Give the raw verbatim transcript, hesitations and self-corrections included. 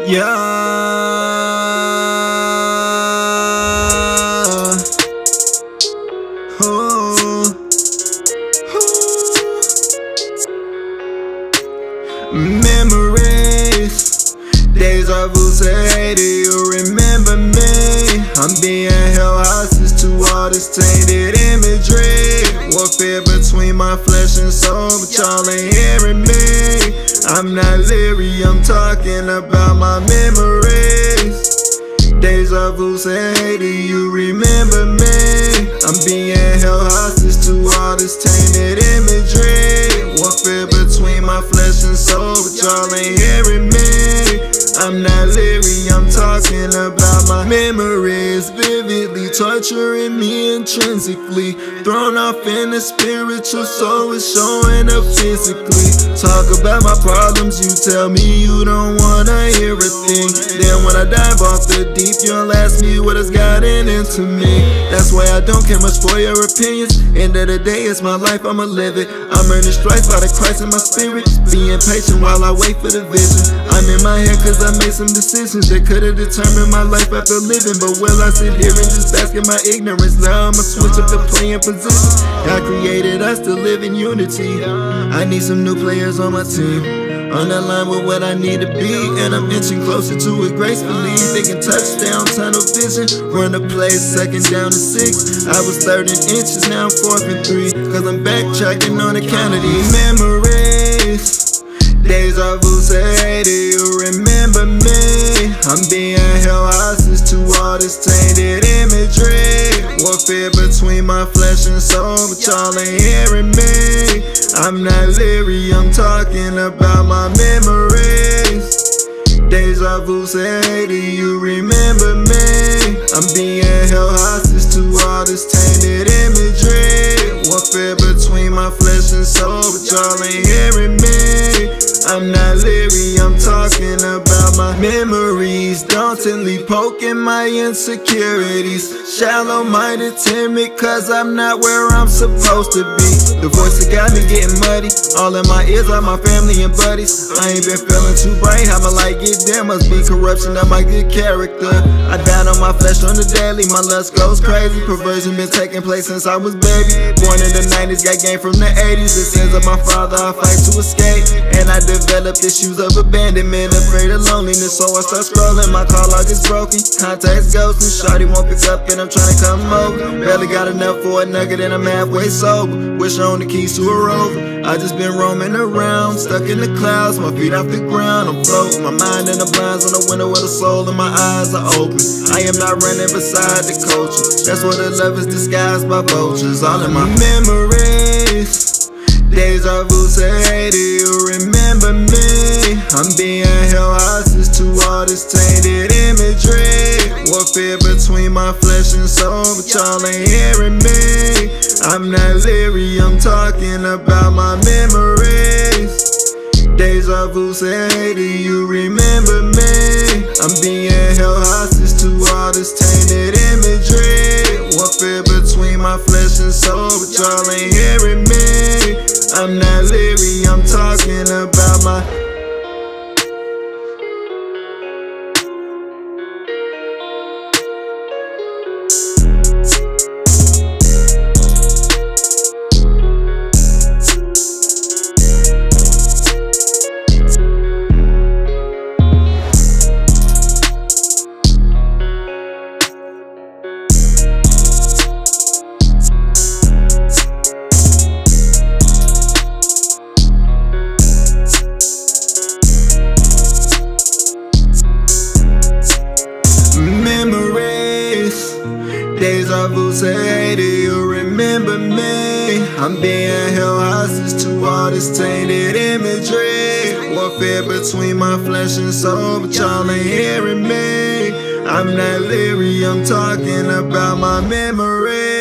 Yeah. Oh. Memories, deja vu, say, do you remember me? I'm being held hostage to all this tainted imagery. Warfare between my flesh and soul, but y'all ain't hearing me. I'm not leery, I'm talking about my memories. Deja vu, say, do you remember me? I'm being held hostage to all this tainted imagery. Warfare between my flesh and soul, but y'all ain't hearing me. I'm not leery, I'm talking about my memories. Vividly torturing me intrinsically. Thrown off in the spiritual soul, is showing up physically. Talk about my problems, you tell me you don't wanna hear a thing. Then when I dive off the deep, you'll ask me what has gotten into me. That's why I don't care much for your opinions. End of the day, it's my life, I'ma live it. I'm earning stripes by the Christ in my spirit. Being patient while I wait for the vision. I'm in my head cause I made some decisions that could've determined my life after living. But will I sit here and just bask in my ignorance? Now I'ma switch up the playing positions. God created us to live in unity. I need some new players on my team, on that line with what I need to be, and I'm inching closer to it gracefully. Thinking touchdown, tunnel vision, run the play, second down to six. I was third in inches, now I'm fourth and three, cause I'm backtracking on account of these memories. Deja vu, say, do you remember me? I'm being held hostage to all this tainted imagery. Warfare between my flesh and soul, but y'all ain't hearing me. I'm not leery, I'm talking about my memories. Deja vu, say, do you remember me? I'm being held hostage to all this tainted imagery. Warfare between my flesh and soul, but y'all ain't hearing me. I'm not leery, I'm talking about my memories. Dauntingly poking my insecurities. Shallow-minded, timid, cause I'm not where I'm supposed to be. The voice that got me getting muddy. All in my ears are my family and buddies. I ain't been feeling too bright, I'ma like it. There must be corruption of my good character. I died on my flesh on the daily, my lust goes crazy. Perversion been taking place since I was baby. Born in the nineties, got game from the eighties. The sins of my father I fight to escape. And I developed issues of abandonment, afraid of loneliness, so I start scrolling. My call log is broken, contacts ghosting. Shawty won't pick up and I'm trying to come over. Barely got enough for a nugget and I'm halfway sober. Wish I owned the keys to a rover. I just been roaming around, stuck in the clouds, my feet off the ground. I'm floating, my mind in the blinds on the window where the soul and my eyes are open. I am not running beside the culture. That's what the love is disguised by vultures. All in my memories. Deja vu, say, do you remember me? I'm being held hostage to all this tainted imagery. Warfare between my flesh and soul, but y'all ain't hearing me. I'm not leery, I'm talking about my memories. Deja vu, say, do you remember me? I'm being held hostage to all this tainted imagery. Warfare between my flesh and soul, but y'all ain't hearing me. I'm not leery, I'm talking about my Deja vu, say, do you remember me? I'm being held hostage to all this tainted imagery. Warfare between my flesh and soul, but y'all ain't hearing me. I'm not leery, I'm talking about my memories.